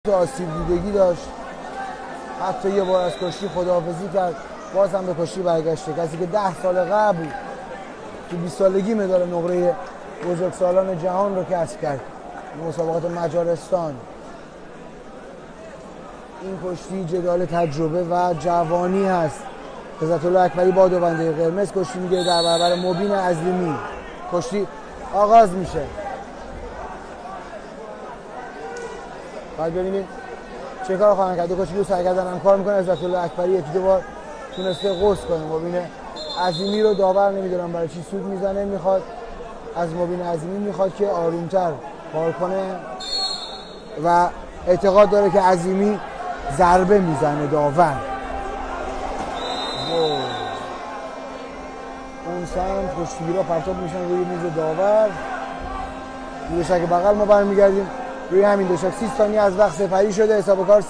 آسیب دیدگی داشت، حتی یه بار از کشتی خداحافظی کرد، باز هم به کشتی برگشته. کسی که 10 سال قبل تو 20 سالگی مدال نقره بزرگسالان جهان رو کسب کرد مسابقات مجارستان. این کشتی جدال تجربه و جوانی هست. عزت الله اکبری با دوبنده قرمز کشتی میگیره در برابر مبین عظیمی. کشتی آغاز میشه. باید ببینیم چه کار خواهند کرد. دو کشتی رو سرگردن هم کار میکنه. عزت الله اکبری یکی دو بار تونسته قوس کنه. مبین عظیمی رو داور نمیدونم برای چی سود میزنه. میخواد از مبین عظیمی میخواد که آرومتر کار کنه و اعتقاد داره که عظیمی ضربه میزنه داور. اون سمت کشتیگیرها پرتاب میشن روی میز داور. روی شک بغل ما برمیگردیم. روی همین دوشک 30 ثانیه از وقت سپری شده. حساب کار 0-0.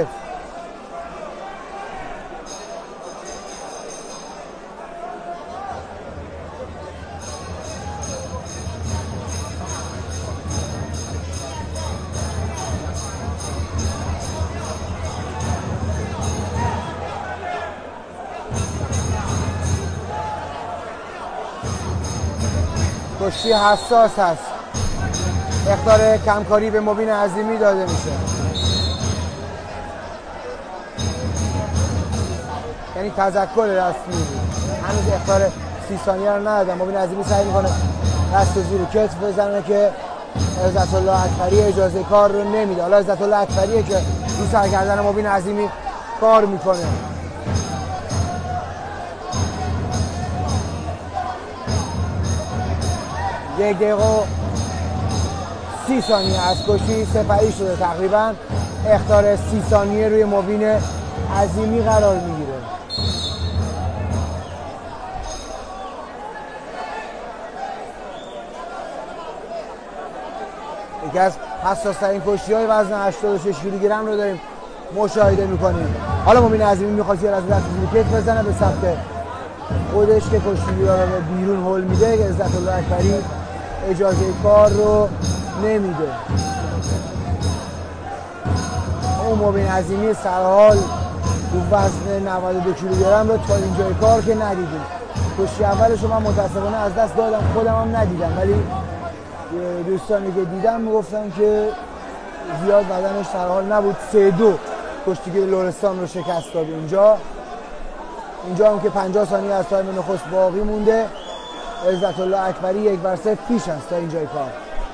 کشتی حساس هست. اخطار کمکاری به مبین عظیمی داده میشه. یعنی تذکر رسمی بود. هنوز اخطار 30 ثانیه رو ندادن. مبین عظیمی سعی میکنه دست و زیر کتف بزنه که عزت الله اکبری اجازه کار رو نمیده. حالا عزت الله اکبریه که رو سرگردن مبین عظیمی کار میکنه. یک دقیقه و 30 ثانیه از کشتی سپری شده. تقریبا اخطار 30 ثانیه روی مبین عظیمی قرار میگیره. یکی از حساس‌ترین کشتی‌های وزن 86 کیلوگرم رو داریم مشاهده می‌کنیم. حالا مبین عظیمی می‌خواد یه از دست زیر کتف بزنه به سمت خودش که کشتیگیرها رو بیرون هول میده. عزت الله اکبری اجازه کار رو نمیده. اون مبین عظیمی سرحال تو وزن 92 کیلوگرم رو تا اینجای کار که ندیدیم. کشتی اولش رو من متاسفانه از دست دادم، خودم هم ندیدم، ولی دوستانی که دیدم میگفتن که زیاد بدنش سرحال نبود. 3-2 کشتیگیر لرستان رو شکست داد. اینجا هم که 50 ثانیه از تایم نخست باقی مونده. عزت الله اکبری 1-0 پیش است تا اینجای کار.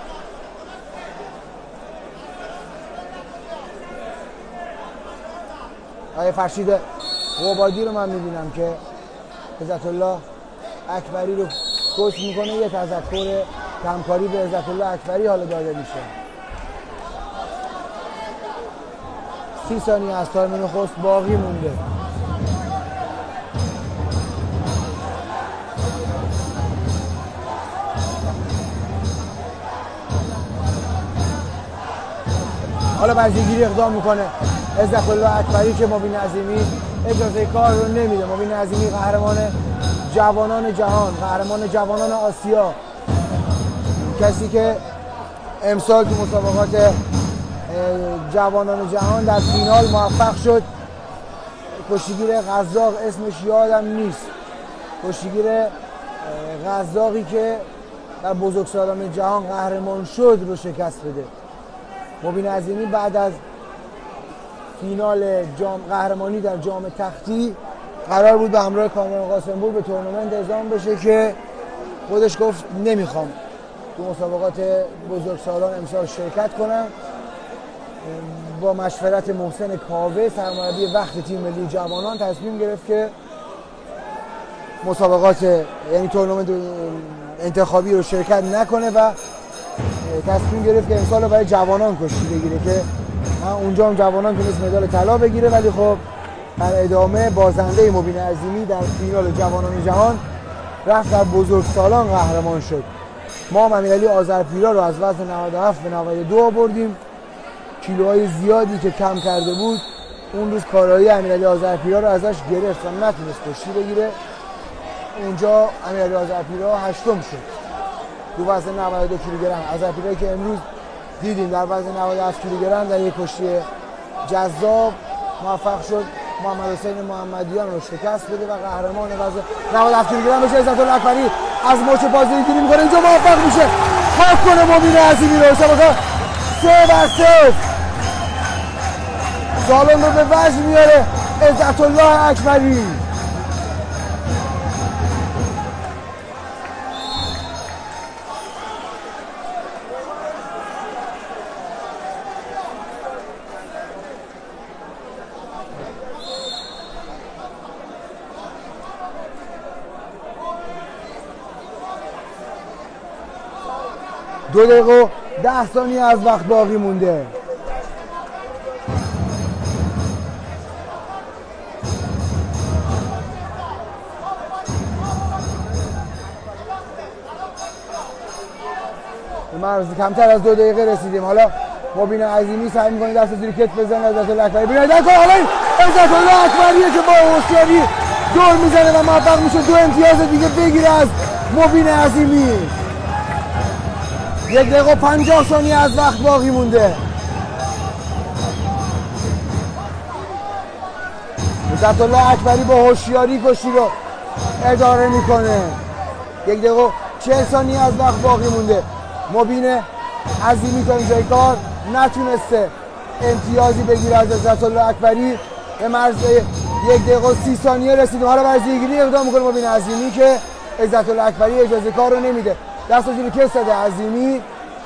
آقای فرشید قبادی رو من میبینم که عزت الله اکبری رو کش میکنه. یه تذکر کمکاری به عزت الله اکبری حالا داده میشه. 30 ثانیه از تایم نخست باقی مونده. حالا بازیگیری اقدام میکنه عزت الله اکبری که مبین عظیمی اجازه کار رو نمیده. مبین عظیمی قهرمان جوانان جهان، قهرمان جوانان آسیا، کسی که امسال تو مسابقات جوانان جهان در فینال موفق شد. کشتیگیر قزاق اسمش یادم نیست. کشتیگیر قزاقی که در بزرگسالان جهان قهرمان شد رو شکست بده. مبین عظیمی بعد از فینال قهرمانی در جام تختی قرار بود به همراه کامران قاسم‌پور به تورنمنت اعزام بشه که خودش گفت نمیخوام تو مسابقات بزرگسالان امسال شرکت کنم. با مشورت محسن کاوه سرمربی وقت تیم ملی جوانان تصمیم گرفت که مسابقات یعنی تورنمنت انتخابی رو شرکت نکنه و تصمیم گرفت که امسال رو برای جوانان کشتی بگیره که اونجا هم جوانان تونست مدال طلا بگیره. ولی خب در ادامه بازنده مبین عظیمی در فینال جوانان جهان رفت در بزرگسالان قهرمان شد. ما امیرعلی آذرپیرا رو از وزن 97 به 92 آوردیم. کیلوهای زیادی که کم کرده بود اون روز کارایی امیرعلی آذرپیرا رو ازش گرفت و نتونست کشتی بگیره. اونجا امیرعلی آذرپیرا هشتم شد تو وزن 92 کیلوگرم. آذرپیرایی که امروز دیدیم در وزن 97 کیلوگرم در یک کشتی جذاب موفق شد محمد حسین محمدیان رو شکست بده و قهرمان وزن 97 کیلوگرم بشه. عزت الله اکبری از مچ بازی گیری میکنه، اینجا موفق میشه خاک کنه مبین عظیمی رو. مسابقه 3-0 سالن رو به وجه میاره عزت الله اکبری. دو دقیقه و 10 ثانیه از وقت باقی مونده. مرز کمتر از 2 دقیقه رسیدیم. حالا مبین عظیمی سعی می‌کنه دست زیر کتف بزنه عزت الله اکبری. ببینید حالا عزت الله اکبریه که با هوشیاری دور میزنه و موفق میشه 2 امتیاز دیگه بگیره از مبین عظیمی. 1 دقیقه و 50 ثانیه از وقت باقی مونده. عزت الله اکبری با هوشیاری کشتی رو اداره میکنه. 1 دقیقه و 40 ثانیه از وقت باقی مونده. مبین عظیمی تا اینجای کار نتونسته امتیازی بگیره از عزت الله اکبری. به مرز 1 دقیقه و 30 ثانیه رسیدیم. حالا برای زیگیری اقدام میکنه مبین عظیمی که عزت الله اکبری اجازه کار رو نمیده. دست زیر کتف زده عظیمی.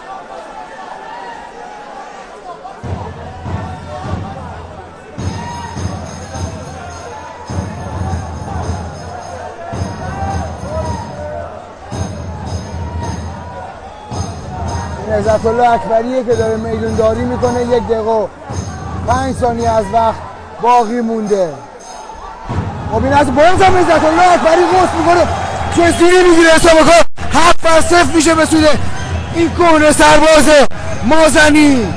عزت الله اکبریه که داره میدون داری میکنه. 1 دقیقه و 5 ثانیه از وقت باقی مونده. مبین از بازم عزت الله اکبری غصب میکنه، جسوری میگیره، مسابقه 7-0 میشه به سود این کهنه سرباز مازنی.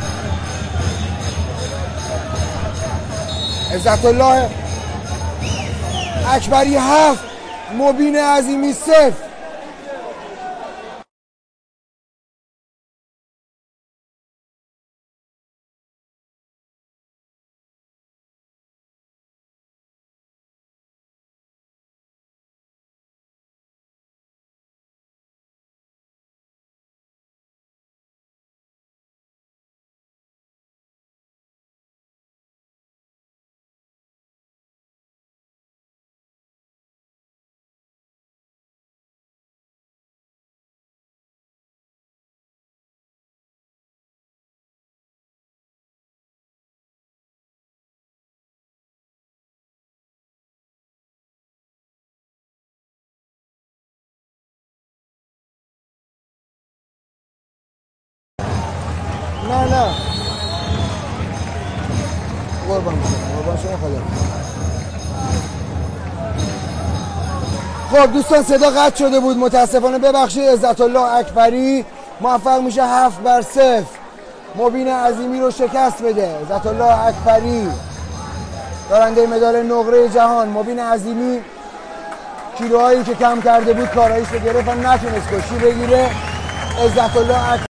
عزت الله اکبری 7 مبین عظیمی 0. نه قربان شما خدا. خب دوستان صدا قطع شده بود متاسفانه، ببخشید. عزت الله اکبری موفق میشه 7-0 مبین عظیمی رو شکست بده. عزت الله اکبری دارنده مدال نقره جهان. مبین عظیمی کیلوهایی که کم کرده بود کاراییش رو گرفت و نتونست کشتی بگیره. عزت الله